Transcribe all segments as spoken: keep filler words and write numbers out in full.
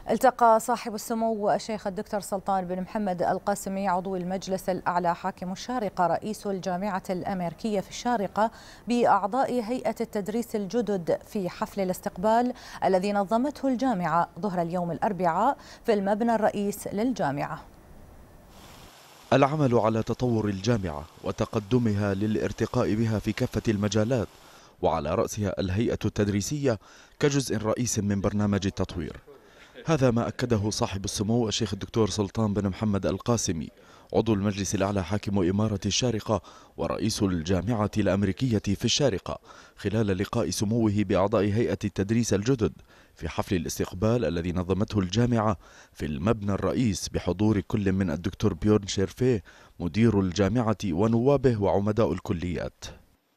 التقى صاحب السمو الشيخ الدكتور سلطان بن محمد القاسمي عضو المجلس الأعلى حاكم الشارقة رئيس الجامعة الأمريكية في الشارقة بأعضاء هيئة التدريس الجدد في حفل الاستقبال الذي نظمته الجامعة ظهر اليوم الأربعاء في المبنى الرئيس للجامعة. العمل على تطور الجامعة وتقدمها للارتقاء بها في كافة المجالات وعلى رأسها الهيئة التدريسية كجزء رئيس من برنامج التطوير، هذا ما أكده صاحب السمو الشيخ الدكتور سلطان بن محمد القاسمي عضو المجلس الأعلى حاكم إمارة الشارقة ورئيس الجامعة الأمريكية في الشارقة خلال لقاء سموه بأعضاء هيئة التدريس الجدد في حفل الاستقبال الذي نظمته الجامعة في المبنى الرئيس بحضور كل من الدكتور بيورن شيرفيه مدير الجامعة ونوابه وعمداء الكليات.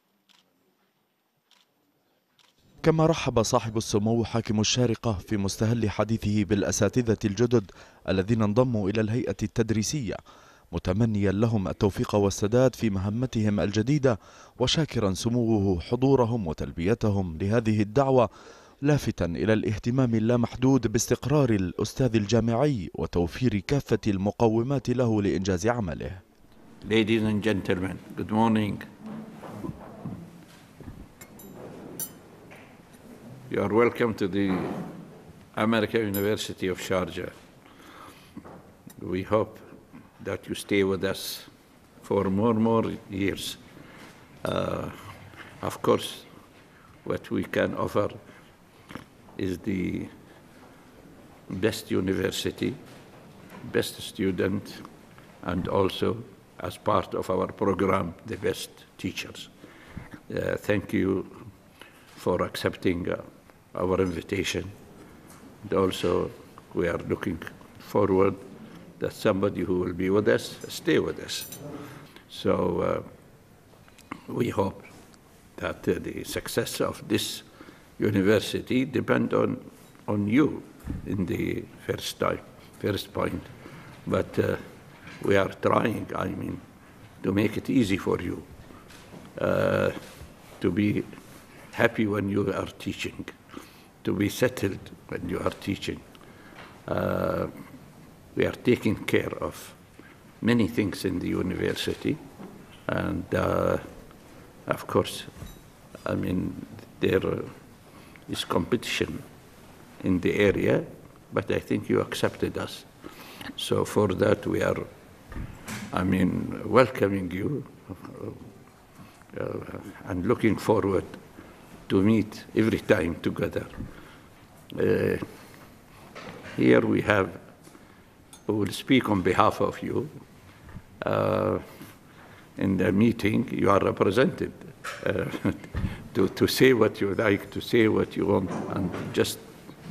كما رحب صاحب السمو حاكم الشارقة في مستهل حديثه بالأساتذة الجدد الذين انضموا إلى الهيئة التدريسية متمنيا لهم التوفيق والسداد في مهمتهم الجديدة وشاكرا سموه حضورهم وتلبيتهم لهذه الدعوة لافتا إلى الاهتمام اللامحدود باستقرار الأستاذ الجامعي وتوفير كافة المقومات له لإنجاز عمله. Ladies and gentlemen, good morning. You are welcome to the American University of Sharjah. We hope that you stay with us for more and more years. Uh, of course, what we can offer is the best university, best student, and also, as part of our program, the best teachers. Uh, thank you for accepting uh, our invitation. And also, we are looking forward that somebody who will be with us, stay with us. So uh, we hope that uh, the success of this university depends on, on you in the first time, first point. But uh, we are trying, I mean, to make it easy for you, uh, to be happy when you are teaching, to be settled when you are teaching. Uh, we are taking care of many things in the university, and uh, of course, I mean, there is competition in the area, but I think you accepted us. So for that, we are, I mean, welcoming you uh, and looking forward to meet every time together. Uh, here we have, we will speak on behalf of you. Uh, in the meeting, you are represented uh, to, to say what you like, to say what you want. And just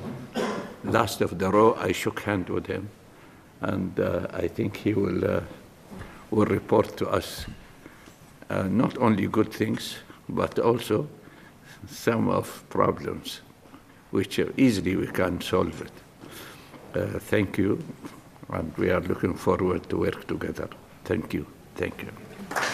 last of the row, I shook hands with him. And uh, I think he will, uh, will report to us uh, not only good things, but also some of problems, which uh, easily we can solve it. Uh, thank you, and we are looking forward to work together. Thank you. Thank you.